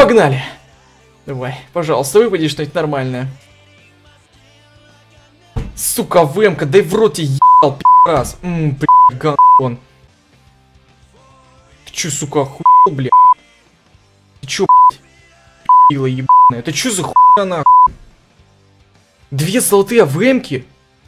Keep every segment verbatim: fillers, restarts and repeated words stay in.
погнали. Давай, пожалуйста, выпади что-нибудь нормальное. Сука, ВМ-ка, дай в рот я ебал, пи***раз. Ммм, блядь, гандон. Ты чё, сука, охуел, блядь? Ты чё, блядь? Пила ебаная. Это чё за хуйня нахуй? Две золотые ВМ-ки?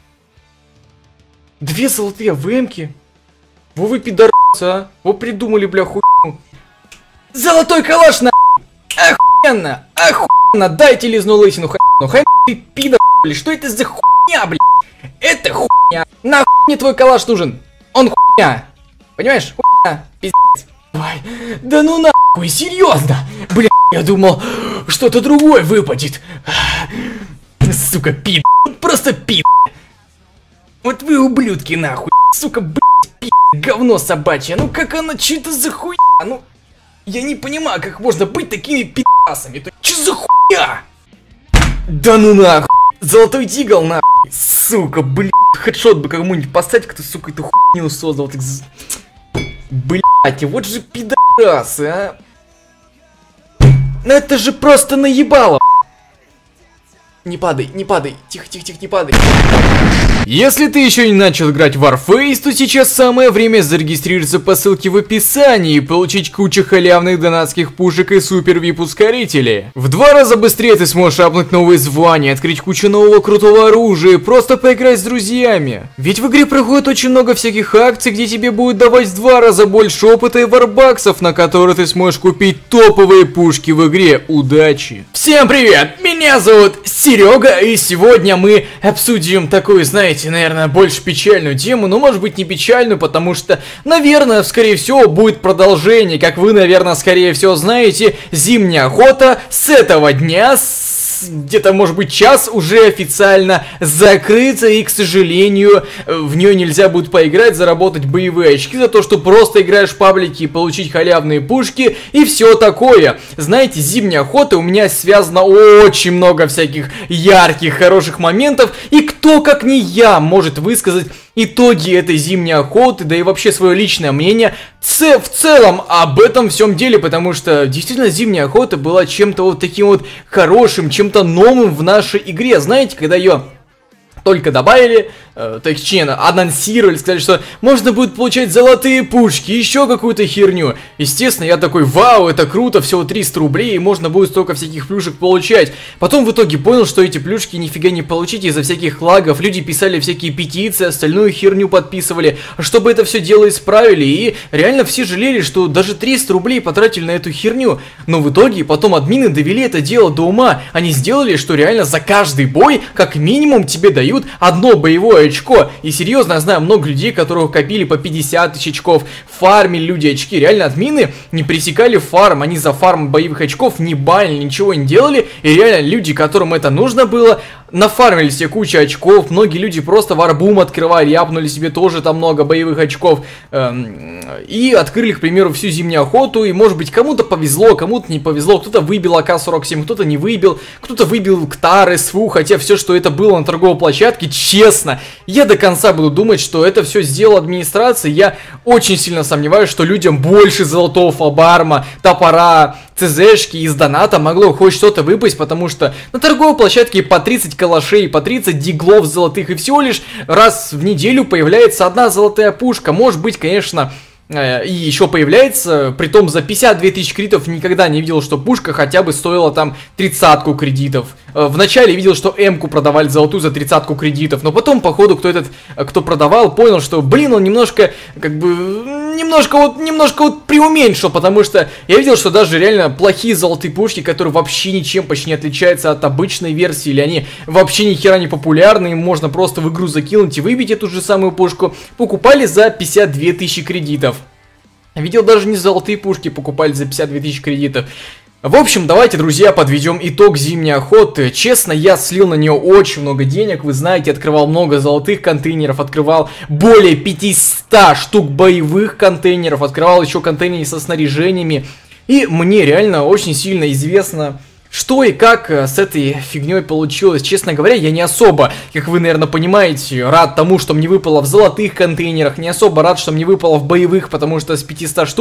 Две золотые ВМ-ки? Во вы пидорасы, а? Во придумали, бля, хуйню. Золотой калаш, на. Охуенно, охуенно. Дайте лизну лысину, хуйну. Хай ты пидор, блядь. Что это за хуйня, блядь? Это хуйня. Нахуй мне твой калаш нужен. Он хуйня. Понимаешь? Хуйня. Пиздец. Давай. Да ну нахуй, серьезно. Блядь, я думал, что-то другое выпадет. Сука, пид. Просто пид. Вот вы ублюдки, нахуй. Сука, блядь, пид. Говно собачье. Ну как оно, что это за хуйня? Ну, я не понимаю, как можно быть такими пидасами. Че за хуйня? Да ну нахуй. Золотой тигл, нахуй. Сука, блядь. Хедшот бы кому-нибудь поставить, кто, сука, эту хуйню создал. Так... Блядь, вот же пидорасы, а. Ну это же просто наебало. Не падай, не падай. Тихо, тихо, тихо, не падай. Если ты еще не начал играть в Warface, то сейчас самое время зарегистрироваться по ссылке в описании и получить кучу халявных донатских пушек и супер вип ускорителей. В два раза быстрее ты сможешь апнуть новые звания, открыть кучу нового крутого оружия и просто поиграть с друзьями. Ведь в игре проходит очень много всяких акций, где тебе будут давать в два раза больше опыта и варбаксов, на которые ты сможешь купить топовые пушки в игре. Удачи! Всем привет! Меня зовут Серега, и сегодня мы обсудим такую, знаете, наверное, больше печальную тему, но может быть не печальную, потому что, наверное, скорее всего, будет продолжение. Как вы, наверное, скорее всего знаете, зимняя охота с этого дня, где-то, может быть, час уже официально закрыта, и, к сожалению, в нее нельзя будет поиграть, заработать боевые очки за то, что просто играешь в паблике и получить халявные пушки и все такое. Знаете, зимняя охота у меня связано очень много всяких ярких, хороших моментов, и кто, как не я, может высказать итоги этой зимней охоты, да и вообще свое личное мнение ц в целом об этом всем деле, потому что действительно зимняя охота была чем-то вот таким вот хорошим, чем-то новым в нашей игре. Знаете, когда ее только добавили, э, точнее, анонсировали, сказали, что можно будет получать золотые пушки, еще какую-то херню. Естественно, я такой, вау, это круто, всего триста рублей, и можно будет столько всяких плюшек получать. Потом в итоге понял, что эти плюшки нифига не получить из-за всяких лагов. Люди писали всякие петиции, остальную херню подписывали, чтобы это все дело исправили. И реально все жалели, что даже триста рублей потратили на эту херню. Но в итоге потом админы довели это дело до ума. Они сделали, что реально за каждый бой, как минимум, тебе дают одно боевое очко. И серьезно, я знаю много людей, которых копили по пятьдесят тысяч очков, фармили люди очки. Реально админы не пресекали фарм, они за фарм боевых очков не банили, ничего не делали. И реально люди, которым это нужно было, нафармили себе кучу очков. Многие люди просто варбум открывали, апнули себе тоже там много боевых очков. Эм, и открыли, к примеру, всю зимнюю охоту. И может быть кому-то повезло, кому-то не повезло. Кто-то выбил а ка сорок семь, кто-то не выбил. Кто-то выбил Ктар, СФУ. Хотя все, что это было на торговой площадке, честно, я до конца буду думать, что это все сделала администрация. Я очень сильно сомневаюсь, что людям больше золотого фабарма, топора, цзшки из доната могло хоть что-то выпасть, потому что на торговой площадке по тридцать калашей, по тридцать диглов золотых, и всего лишь раз в неделю появляется одна золотая пушка. Может быть, конечно, э, и еще появляется, притом за пятьдесят две тысячи кредитов никогда не видел, что пушка хотя бы стоила там тридцатку кредитов. Э, вначале видел, что М-ку продавали золотую за тридцатку кредитов, но потом, походу, кто этот, кто продавал, понял, что, блин, он немножко, как бы, немножко вот, немножко вот преуменьшил, потому что я видел, что даже реально плохие золотые пушки, которые вообще ничем почти не отличаются от обычной версии, или они вообще ни хера не популярны, им можно просто в игру закинуть и выбить эту же самую пушку, покупали за пятьдесят две тысячи кредитов. Видел, даже не золотые пушки покупали за пятьдесят две тысячи кредитов. В общем, давайте, друзья, подведем итог зимней охоты. Честно, я слил на нее очень много денег. Вы знаете, открывал много золотых контейнеров, открывал более пятисот штук боевых контейнеров, открывал еще контейнеры со снаряжениями. И мне реально очень сильно известно, что и как с этой фигней получилось. Честно говоря, я не особо, как вы, наверное, понимаете, рад тому, что мне выпало в золотых контейнерах. Не особо рад, что мне выпало в боевых, потому что с пятисот штук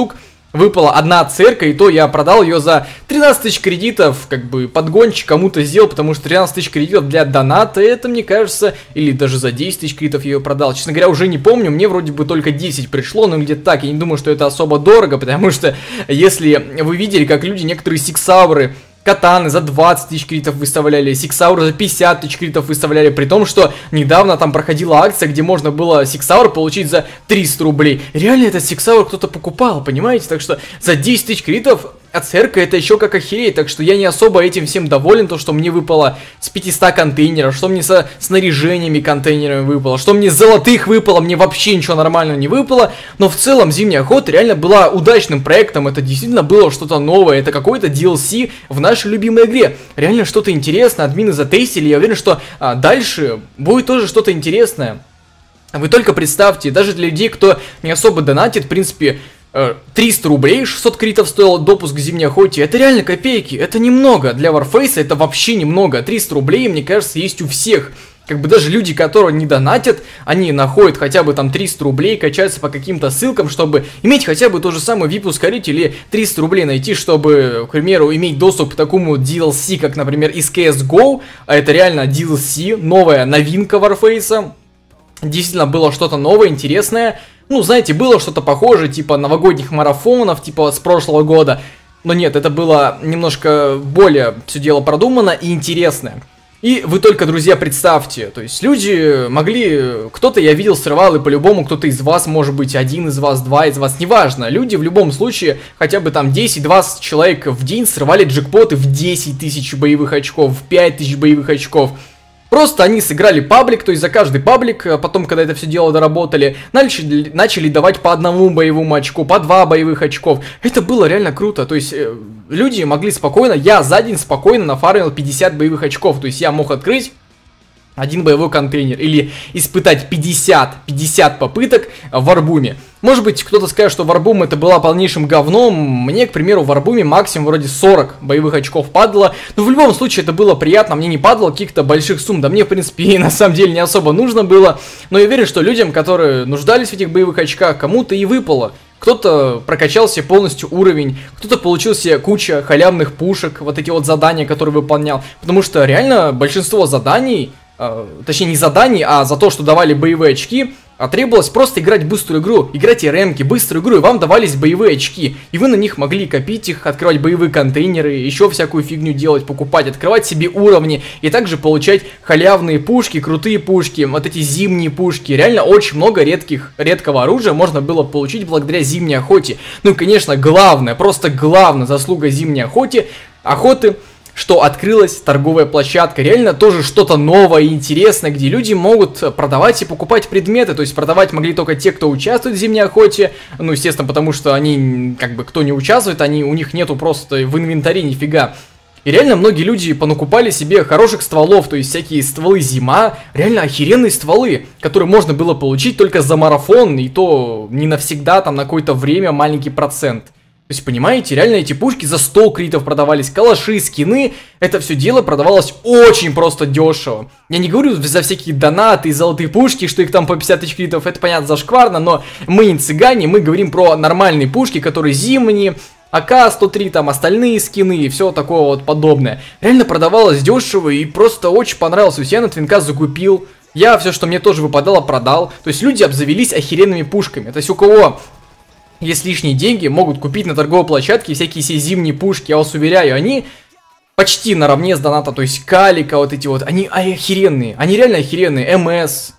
выпала одна церка, и то я продал ее за тринадцать тысяч кредитов, как бы подгончик кому-то сделал, потому что тринадцать тысяч кредитов для доната, это, мне кажется, или даже за десять тысяч кредитов я ее продал. Честно говоря, уже не помню, мне вроде бы только десять пришло, но где-то так, я не думаю, что это особо дорого, потому что если вы видели, как люди, некоторые сиксауры, катаны за двадцать тысяч кредитов выставляли, сиксауры за пятьдесят тысяч кредитов выставляли, при том, что недавно там проходила акция, где можно было сиксаур получить за триста рублей. Реально этот сиксаур кто-то покупал, понимаете? Так что за десять тысяч кредитов ацерка это еще как охереть, так что я не особо этим всем доволен, то, что мне выпало с пятисот контейнеров, что мне со снаряжениями контейнерами выпало, что мне золотых выпало, мне вообще ничего нормального не выпало, но в целом Зимняя охота реально была удачным проектом, это действительно было что-то новое, это какой-то ди эл си в нашей любимой игре, реально что-то интересное, админы затестили, я уверен, что а, дальше будет тоже что-то интересное. Вы только представьте, даже для людей, кто не особо донатит, в принципе, триста рублей, шестьсот кредитов стоил допуск к Зимней охоте, это реально копейки, это немного, для Warface это вообще немного, триста рублей, мне кажется, есть у всех, как бы даже люди, которые не донатят, они находят хотя бы там триста рублей, качаются по каким-то ссылкам, чтобы иметь хотя бы то же самое ви ай пи-ускоритель или триста рублей найти, чтобы, к примеру, иметь доступ к такому ди эл си, как, например, из си эс го, а это реально ди эл си, новая новинка Warface, действительно было что-то новое, интересное. Ну, знаете, было что-то похожее, типа новогодних марафонов, типа с прошлого года. Но нет, это было немножко более все дело продумано и интересное. И вы только, друзья, представьте, то есть люди могли, кто-то, я видел, срывал, и по-любому кто-то из вас, может быть, один из вас, два из вас, неважно. Люди в любом случае, хотя бы там десять-двадцать человек в день срывали джекпоты в десять тысяч боевых очков, в пять тысяч боевых очков. Просто они сыграли паблик, то есть за каждый паблик, потом, когда это все дело доработали, начали, начали давать по одному боевому очку, по два боевых очков. Это было реально круто, то есть э, люди могли спокойно, я за день спокойно нафармил пятьдесят боевых очков, то есть я мог открыть один боевой контейнер или испытать пятьдесят попыток в Варбуме. Может быть, кто-то скажет, что Варбум это была полнейшим говном. Мне, к примеру, в Варбуме максимум вроде сорок боевых очков падало. Но в любом случае это было приятно. Мне не падало каких-то больших сумм. Да мне, в принципе, и на самом деле не особо нужно было. Но я уверен, что людям, которые нуждались в этих боевых очках, кому-то и выпало. Кто-то прокачал себе полностью уровень, кто-то получил себе куча халявных пушек, вот эти вот задания, которые выполнял. Потому что реально большинство заданий, э, точнее не заданий, а за то, что давали боевые очки, а требовалось просто играть быструю игру, играть РМки, быструю игру, и вам давались боевые очки. И вы на них могли копить их, открывать боевые контейнеры, еще всякую фигню делать, покупать, открывать себе уровни, и также получать халявные пушки, крутые пушки, вот эти зимние пушки. Реально очень много редких, редкого оружия можно было получить благодаря Зимней охоте. Ну и, конечно, главное, просто главная заслуга Зимней охоте, охоты, что открылась торговая площадка, реально тоже что-то новое и интересное, где люди могут продавать и покупать предметы, то есть продавать могли только те, кто участвует в Зимней охоте, ну, естественно, потому что они, как бы, кто не участвует, они, у них нету просто в инвентаре нифига. И реально многие люди понакупали себе хороших стволов, то есть всякие стволы зима, реально охеренные стволы, которые можно было получить только за марафон, и то не навсегда, там на какое-то время маленький процент. То есть, понимаете, реально эти пушки за сто кредитов продавались, калаши, скины, это все дело продавалось очень просто дешево. Я не говорю за всякие донаты и золотые пушки, что их там по пятьдесят тысяч кредитов, это понятно зашкварно, но мы не цыгане, мы говорим про нормальные пушки, которые зимние, а ка сто три, там остальные скины и все такое вот подобное. Реально продавалось дешево и просто очень понравилось, то есть я на Твинка закупил, я все, что мне тоже выпадало, продал, то есть люди обзавелись охеренными пушками, то есть у кого... Есть лишние деньги, могут купить на торговой площадке всякие все зимние пушки, я вас уверяю, они почти наравне с донатом, то есть Калика, вот эти вот, они охеренные, они реально охеренные, эм эс,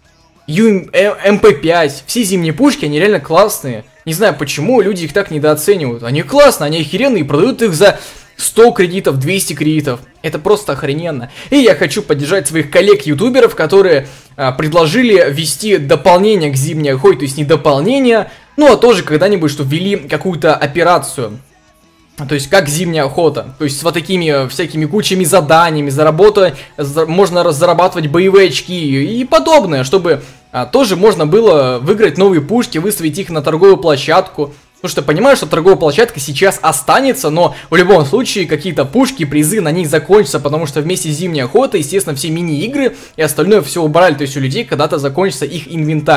эм пэ пять, все зимние пушки, они реально классные, не знаю почему люди их так недооценивают, они классные, они охеренные и продают их за сто кредитов, двести кредитов, это просто охрененно. И я хочу поддержать своих коллег-ютуберов, которые а, предложили ввести дополнение к Зимней охоте, то есть не дополнение, ну а тоже когда-нибудь, что ввели какую-то операцию, то есть как Зимняя охота, то есть с вот такими всякими кучами заданиями, за работу за, можно зарабатывать боевые очки и подобное, чтобы а, тоже можно было выиграть новые пушки, выставить их на торговую площадку. Потому что понимаю, что торговая площадка сейчас останется, но в любом случае какие-то пушки, призы на них закончатся, потому что вместе с Зимней охотой, естественно, все мини-игры и остальное все убрали, то есть у людей когда-то закончится их инвентарь.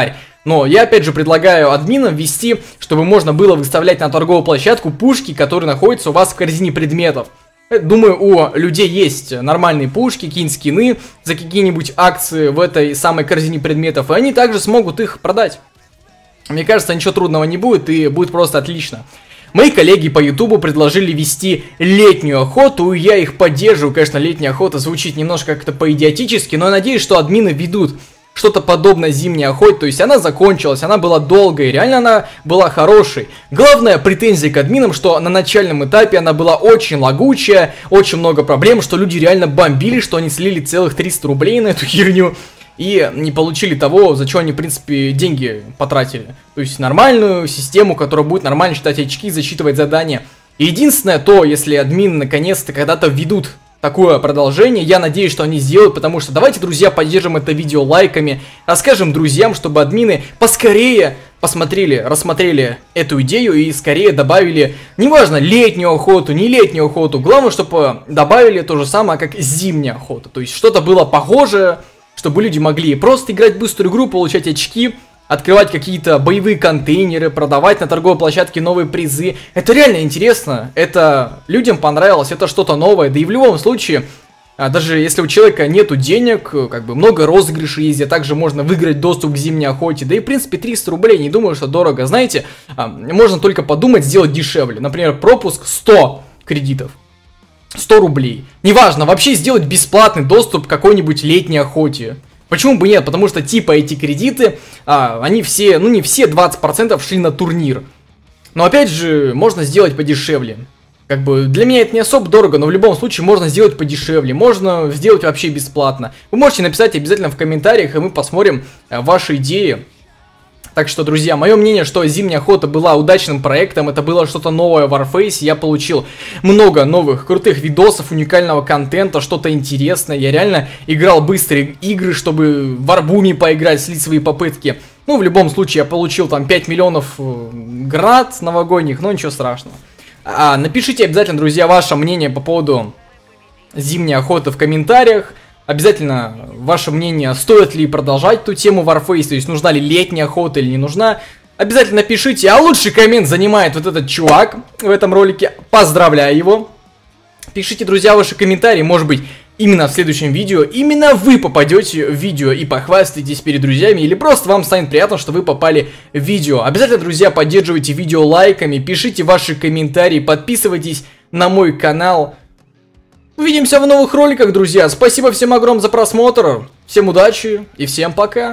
Но я опять же предлагаю админам ввести, чтобы можно было выставлять на торговую площадку пушки, которые находятся у вас в корзине предметов. Думаю, у людей есть нормальные пушки, какие-нибудь скины за какие-нибудь акции в этой самой корзине предметов, и они также смогут их продать. Мне кажется, ничего трудного не будет, и будет просто отлично. Мои коллеги по ютубу предложили вести летнюю охоту, и я их поддерживаю. Конечно, летняя охота звучит немножко как-то по-идиотически, но я надеюсь, что админы ведут что-то подобное зимней охоте, то есть она закончилась, она была долгой, реально она была хорошей. Главная претензия к админам, что на начальном этапе она была очень лагучая, очень много проблем, что люди реально бомбили, что они слили целых триста рублей на эту херню и не получили того, за что они, в принципе, деньги потратили. То есть нормальную систему, которая будет нормально считать очки, засчитывать задания. И единственное то, если админы наконец-то когда-то введут такое продолжение, я надеюсь, что они сделают, потому что давайте, друзья, поддержим это видео лайками, расскажем друзьям, чтобы админы поскорее посмотрели, рассмотрели эту идею и скорее добавили, неважно, летнюю охоту, не летнюю охоту, главное, чтобы добавили то же самое, как зимняя охота, то есть что-то было похожее, чтобы люди могли просто играть в быструю игру, получать очки, открывать какие-то боевые контейнеры, продавать на торговой площадке новые призы. Это реально интересно, это людям понравилось, это что-то новое. Да и в любом случае, даже если у человека нету денег, как бы много розыгрышей есть, а также можно выиграть доступ к зимней охоте. Да и в принципе триста рублей, не думаю, что дорого. Знаете, можно только подумать сделать дешевле. Например, пропуск сто кредитов. сто рублей. Неважно, вообще сделать бесплатный доступ к какой-нибудь летней охоте. Почему бы нет? Потому что типа эти кредиты, а, они все, ну не все, двадцать процентов шли на турнир. Но опять же, можно сделать подешевле. Как бы для меня это не особо дорого, но в любом случае можно сделать подешевле. Можно сделать вообще бесплатно. Вы можете написать обязательно в комментариях, и мы посмотрим а, ваши идеи. Так что, друзья, мое мнение, что зимняя охота была удачным проектом, это было что-то новое в Warface, я получил много новых крутых видосов, уникального контента, что-то интересное, я реально играл быстрые игры, чтобы в Арбуме поиграть, слить свои попытки. Ну, в любом случае, я получил там пять миллионов гранат новогодних, но ничего страшного. А, напишите обязательно, друзья, ваше мнение по поводу зимней охоты в комментариях. Обязательно ваше мнение, стоит ли продолжать ту тему Warface, то есть нужна ли летняя охота или не нужна. Обязательно пишите, а лучший коммент занимает вот этот чувак в этом ролике, поздравляю его. Пишите, друзья, ваши комментарии, может быть, именно в следующем видео, именно вы попадете в видео и похвастаетесь перед друзьями, или просто вам станет приятно, что вы попали в видео. Обязательно, друзья, поддерживайте видео лайками, пишите ваши комментарии, подписывайтесь на мой канал. Увидимся в новых роликах, друзья. Спасибо всем огромное за просмотр. Всем удачи и всем пока.